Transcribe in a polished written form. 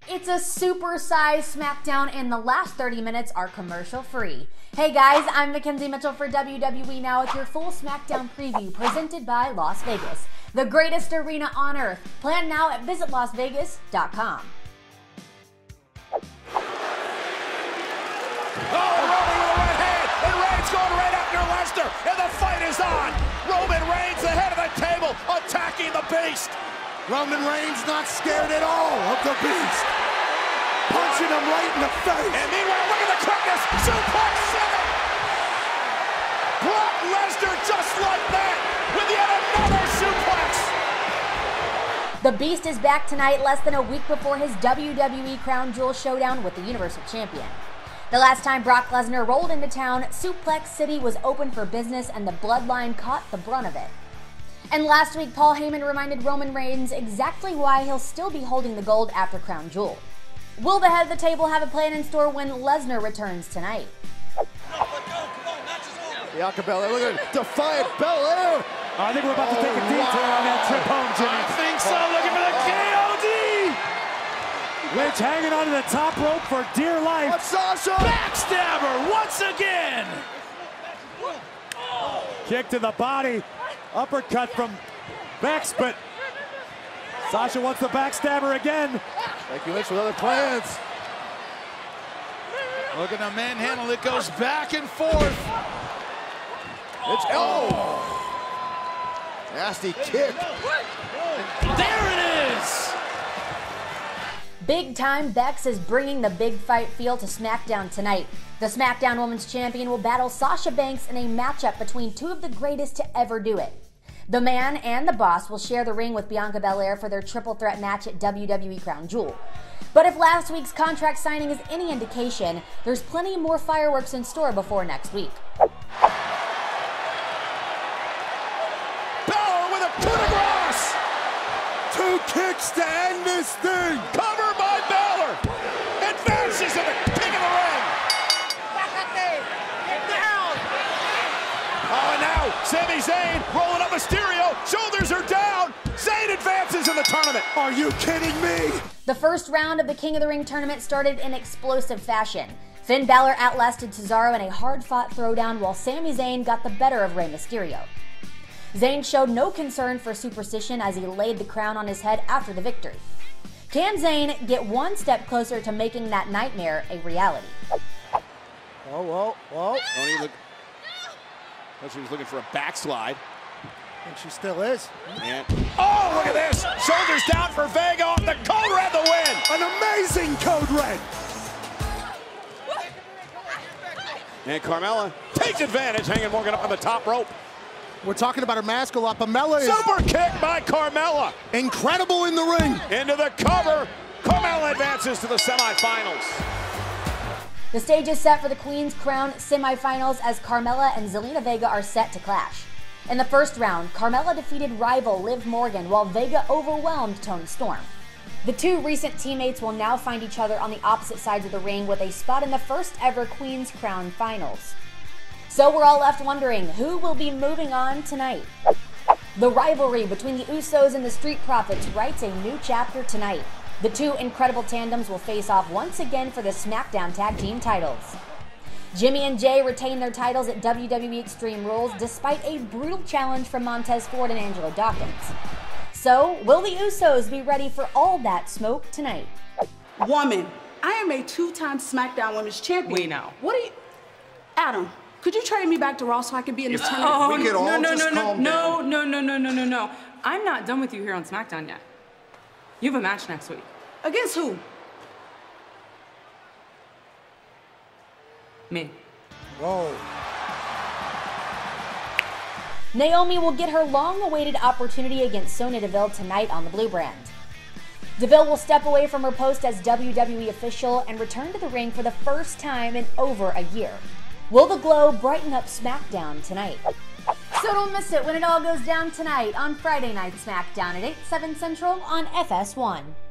It's a supersized SmackDown, and the last 30 minutes are commercial free. Hey guys, I'm Mackenzie Mitchell for WWE Now with your full SmackDown preview presented by Las Vegas, the greatest arena on earth. Plan now at visitlasvegas.com. Oh, Roman with a right hand, and Reigns going right after Lesnar, and the fight is on. Roman Reigns, the head of the table, attacking the Beast. Roman Reigns not scared at all of the Beast. Punching him right in the face. And meanwhile, look at the quickness. Suplex 7. Brock Lesnar just like that with yet another suplex. The Beast is back tonight, less than a week before his WWE Crown Jewel showdown with the Universal Champion. The last time Brock Lesnar rolled into town, Suplex City was open for business and the Bloodline caught the brunt of it. And last week, Paul Heyman reminded Roman Reigns exactly why he'll still be holding the gold after Crown Jewel. Will the head of the table have a plan in store when Lesnar returns tonight? Bianca Belair, look at it, defiant Belair. I think we're about to take a detour on that trip home, Jimmy. I think so, looking for the KOD. Lynch hanging onto the top rope for dear life. What's Sasha? Backstabber once again. Kick to the body. Uppercut from Bex, but Sasha wants the backstabber again. Becky Lynch with other plans. Look at the manhandle. It goes back and forth. It's nasty kick. There it is. Big Time Bex is bringing the big fight feel to SmackDown tonight. The SmackDown Women's Champion will battle Sasha Banks in a matchup between two of the greatest to ever do it. The Man and the Boss will share the ring with Bianca Belair for their triple threat match at WWE Crown Jewel. But if last week's contract signing is any indication, there's plenty more fireworks in store before next week. Balor with a coup de grace. 2 kicks to end this thing. Cover by Balor. Advances to the king of the ring. Oh, and now Sami Zayn rolling up Mysterio. Shoulders are down. Zayn advances in the tournament. Are you kidding me? The first round of the King of the Ring tournament started in explosive fashion. Finn Balor outlasted Cesaro in a hard-fought throwdown while Sami Zayn got the better of Rey Mysterio. Zayn showed no concern for superstition as he laid the crown on his head after the victory. Can Zayn get one step closer to making that nightmare a reality? Whoa. Don't even look. She was looking for a backslide. And she still is. And, oh, look at this. Shoulders down for Vega off the Code Red the win. An amazing Code Red. And Carmella takes advantage, hanging Morgan up on the top rope. We're talking about her mask a lot. Pamela is Super kick by Carmella. incredible in the ring. Into the cover. Carmella advances to the semifinals. The stage is set for the Queen's Crown semifinals as Carmella and Zelina Vega are set to clash. In the first round, Carmella defeated rival Liv Morgan while Vega overwhelmed Toni Storm. The two recent teammates will now find each other on the opposite sides of the ring with a spot in the first ever Queen's Crown finals. So we're all left wondering, who will be moving on tonight? The rivalry between the Usos and the Street Profits writes a new chapter tonight. The two incredible tandems will face off once again for the SmackDown Tag Team titles. Jimmy and Jay retain their titles at WWE Extreme Rules despite a brutal challenge from Montez Ford and Angelo Dawkins. So, will the Usos be ready for all that smoke tonight? Woman, I am a 2-time SmackDown Women's Champion. We know. What are you... Adam, could you trade me back to Raw so I can be in this tournament? We could all just calm down. No. I'm not done with you here on SmackDown yet. You have a match next week. Against who? Me. Whoa. Naomi will get her long-awaited opportunity against Sonya Deville tonight on the Blue Brand. Deville will step away from her post as WWE official and return to the ring for the first time in over a year. Will the glow brighten up SmackDown tonight? So don't miss it when it all goes down tonight on Friday Night SmackDown at 8/7 Central on FS1.